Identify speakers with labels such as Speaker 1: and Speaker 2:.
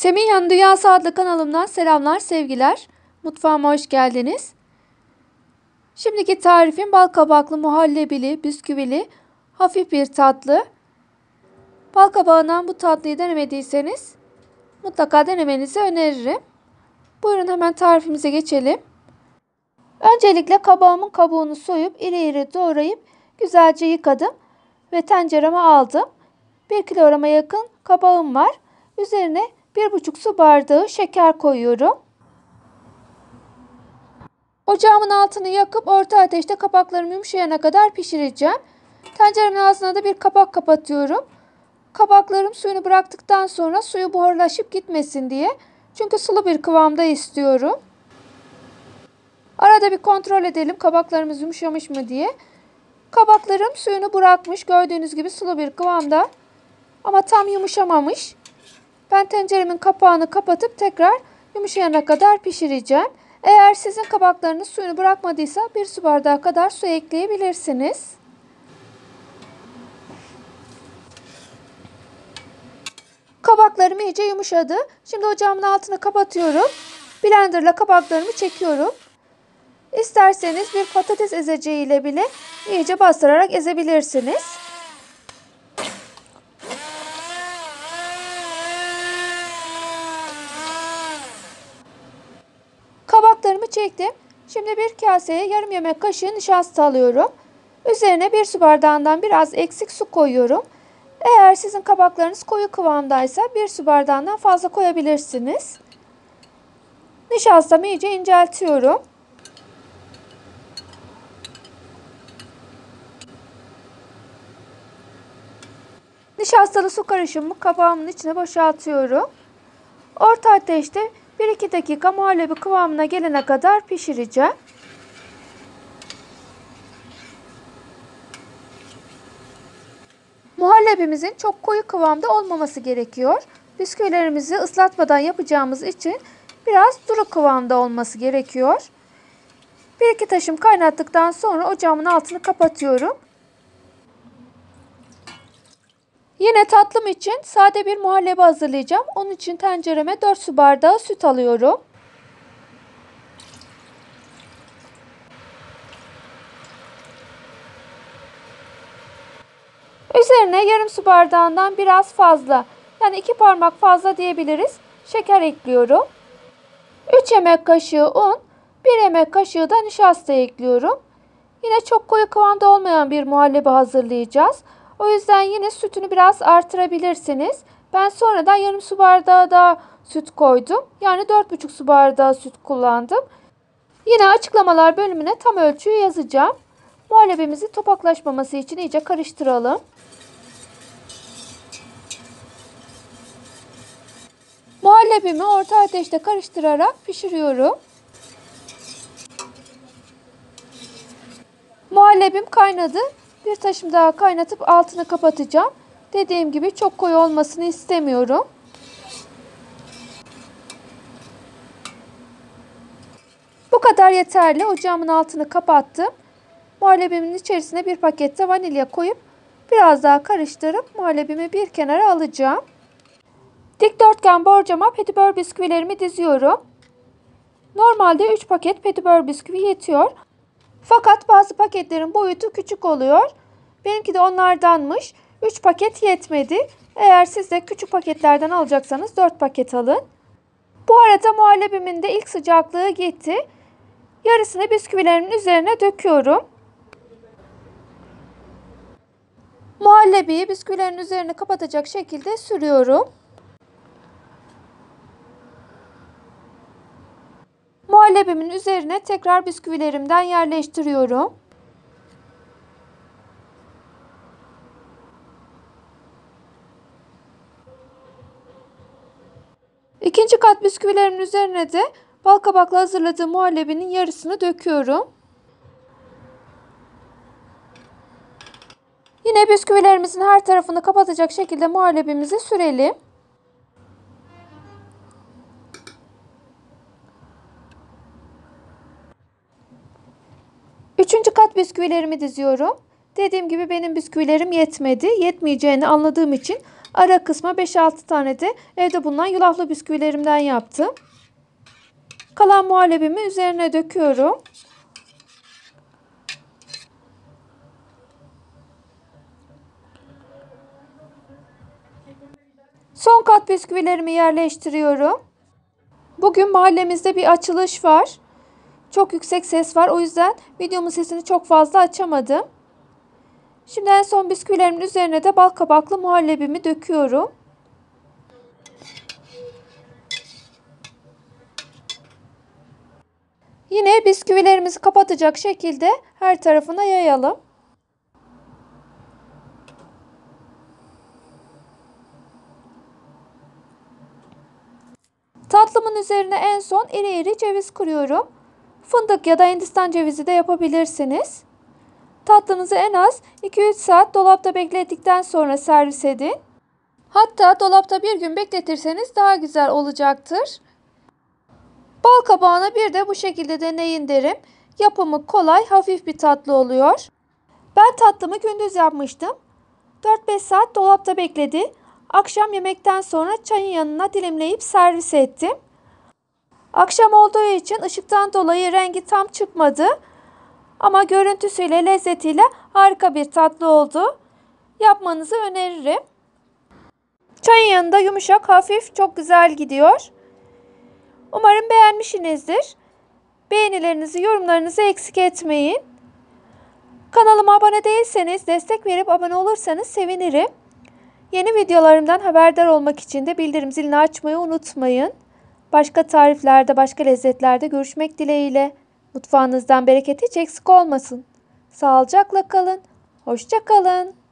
Speaker 1: Semiha'nın Dünyası adlı kanalımdan selamlar, sevgiler. Mutfağıma hoş geldiniz. Şimdiki tarifim bal kabaklı, muhallebili, bisküvili, hafif bir tatlı. Bal kabağından bu tatlıyı denemediyseniz mutlaka denemenizi öneririm. Buyurun hemen tarifimize geçelim. Öncelikle kabağımın kabuğunu soyup iri iri doğrayıp güzelce yıkadım ve tencereme aldım. 1 kilograma yakın kabağım var. Üzerine 1,5 su bardağı şeker koyuyorum. Ocağımın altını yakıp orta ateşte kabaklarım yumuşayana kadar pişireceğim. Tenceremin ağzına da bir kapak kapatıyorum. Kabaklarım suyunu bıraktıktan sonra suyu buharlaşıp gitmesin diye. Çünkü sulu bir kıvamda istiyorum. Arada bir kontrol edelim kabaklarımız yumuşamış mı diye. Kabaklarım suyunu bırakmış. Gördüğünüz gibi sulu bir kıvamda. Ama tam yumuşamamış. Ben tenceremin kapağını kapatıp tekrar yumuşayana kadar pişireceğim. Eğer sizin kabaklarınız suyunu bırakmadıysa 1 su bardağı kadar su ekleyebilirsiniz. Kabaklarım iyice yumuşadı. Şimdi ocağımın altını kapatıyorum. Blenderla kabaklarımı çekiyorum. İsterseniz bir patates ezeceğiyle bile iyice bastırarak ezebilirsiniz. Kabaklarımı çektim. Şimdi bir kaseye yarım yemek kaşığı nişasta alıyorum. Üzerine 1 su bardağından biraz eksik su koyuyorum. Eğer sizin kabaklarınız koyu kıvamdaysa 1 su bardağından fazla koyabilirsiniz. Nişastamı iyice inceltiyorum. Nişastalı su karışımımı kabağımın içine boşaltıyorum. Orta ateşte 1-2 dakika muhallebi kıvamına gelene kadar pişireceğim. Muhallebimizin çok koyu kıvamda olmaması gerekiyor. Bisküvilerimizi ıslatmadan yapacağımız için biraz duru kıvamda olması gerekiyor. 1-2 taşım kaynattıktan sonra ocağımın altını kapatıyorum. Yine tatlım için sade bir muhallebi hazırlayacağım. Onun için tencereme 4 su bardağı süt alıyorum. Üzerine yarım su bardağından biraz fazla, yani 2 parmak fazla diyebiliriz, şeker ekliyorum. 3 yemek kaşığı un, 1 yemek kaşığı da nişasta ekliyorum. Yine çok koyu kıvamda olmayan bir muhallebi hazırlayacağız. O yüzden yine sütünü biraz artırabilirsiniz. Ben sonradan yarım su bardağı daha süt koydum. Yani 4,5 su bardağı süt kullandım. Yine açıklamalar bölümüne tam ölçüyü yazacağım. Muhallebimizi topaklaşmaması için iyice karıştıralım. Muhallebimi orta ateşte karıştırarak pişiriyorum. Muhallebim kaynadı. Bir taşım daha kaynatıp altını kapatacağım. Dediğim gibi çok koyu olmasını istemiyorum. Bu kadar yeterli. Ocağımın altını kapattım. Muhallebimin içerisine bir paket de vanilya koyup biraz daha karıştırıp muhallebimi bir kenara alacağım. Dikdörtgen borcama petibör bisküvilerimi diziyorum. Normalde 3 paket petibör bisküvi yetiyor. Fakat bazı paketlerin boyutu küçük oluyor. Benimki de onlardanmış. 3 paket yetmedi. Eğer siz de küçük paketlerden alacaksanız 4 paket alın. Bu arada muhallebimin de ilk sıcaklığı gitti. Yarısını bisküvilerimin üzerine döküyorum. Muhallebiyi bisküvilerin üzerine kapatacak şekilde sürüyorum. Muhallebimin üzerine tekrar bisküvilerimden yerleştiriyorum. İkinci kat bisküvilerimin üzerine de bal kabakla hazırladığım muhallebinin yarısını döküyorum. Yine bisküvilerimizin her tarafını kapatacak şekilde muhallebimizi sürelim. Üçüncü kat bisküvilerimi diziyorum. Dediğim gibi benim bisküvilerim yetmedi. Yetmeyeceğini anladığım için Ara kısma 5-6 tane de evde bulunan yulaflı bisküvilerimden yaptım. Kalan muhallebimi üzerine döküyorum. Son kat bisküvilerimi yerleştiriyorum. Bugün mahallemizde bir açılış var. Çok yüksek ses var. O yüzden videomun sesini çok fazla açamadım. Şimdi en son bisküvilerimin üzerine de bal kabaklı muhallebimi döküyorum. Yine bisküvilerimizi kapatacak şekilde her tarafına yayalım. Tatlımın üzerine en son iri iri ceviz kırıyorum. Fındık ya da Hindistan cevizi de yapabilirsiniz. Tatlınızı en az 2-3 saat dolapta beklettikten sonra servis edin. Hatta dolapta bir gün bekletirseniz daha güzel olacaktır. Bal kabağını bir de bu şekilde deneyin derim. Yapımı kolay, hafif bir tatlı oluyor. Ben tatlımı gündüz yapmıştım. 4-5 saat dolapta bekledi. Akşam yemekten sonra çayın yanına dilimleyip servis ettim. Akşam olduğu için ışıktan dolayı rengi tam çıkmadı. Ama görüntüsüyle, lezzetiyle harika bir tatlı oldu. Yapmanızı öneririm. Çayın yanında yumuşak, hafif, çok güzel gidiyor. Umarım beğenmişsinizdir. Beğenilerinizi, yorumlarınızı eksik etmeyin. Kanalıma abone değilseniz, destek verip abone olursanız sevinirim. Yeni videolarımdan haberdar olmak için de bildirim zilini açmayı unutmayın. Başka tariflerde, başka lezzetlerde görüşmek dileğiyle. Mutfağınızdan bereket hiç eksik olmasın. Sağlıcakla kalın. Hoşça kalın.